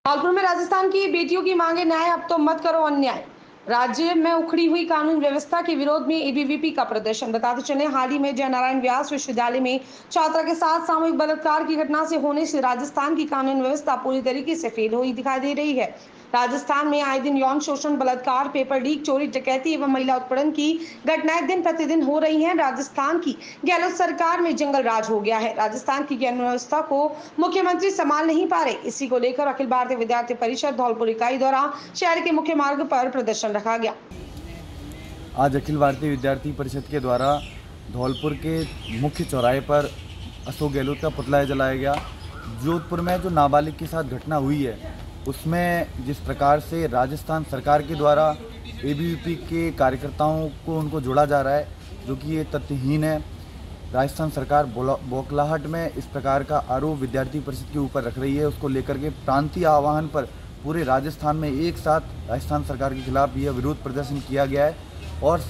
धौलपुर में राजस्थान की बेटियों की मांगे न्याय, अब तो मत करो अन्याय। राज्य में उखड़ी हुई कानून व्यवस्था के विरोध में एबीवीपी का प्रदर्शन। बताते चले, हाल ही में जयनारायण व्यास विश्वविद्यालय में छात्रा के साथ सामूहिक बलात्कार की घटना से होने से राजस्थान की कानून व्यवस्था पूरी तरीके से फेल हुई दिखाई दे रही है। राजस्थान में आए दिन यौन शोषण, बलात्कार, पेपर लीक, चोरी, डकैती एवं महिला उत्पीड़न की घटनाएं दिन प्रतिदिन हो रही हैं। राजस्थान की गहलोत सरकार में जंगल राज हो गया है। राजस्थान की कानून व्यवस्था को मुख्यमंत्री संभाल नहीं पा रहे। इसी को लेकर अखिल भारतीय विद्यार्थी परिषद धौलपुर इकाई द्वारा शहर के मुख्य मार्ग पर प्रदर्शन रखा गया। आज अखिल भारतीय विद्यार्थी परिषद के द्वारा धौलपुर के मुख्य चौराहे पर अशोक गहलोत का पुतला जलाया गया। जोधपुर में जो नाबालिग के साथ घटना हुई है, उसमें जिस प्रकार से राजस्थान सरकार के द्वारा एबीवीपी के कार्यकर्ताओं को उनको जोड़ा जा रहा है, जो कि ये तथ्यहीन है। राजस्थान सरकार बौखलाहट में इस प्रकार का आरोप विद्यार्थी परिषद के ऊपर रख रही है। उसको लेकर के प्रांतीय आह्वान पर पूरे राजस्थान में एक साथ राजस्थान सरकार के खिलाफ यह विरोध प्रदर्शन किया गया है और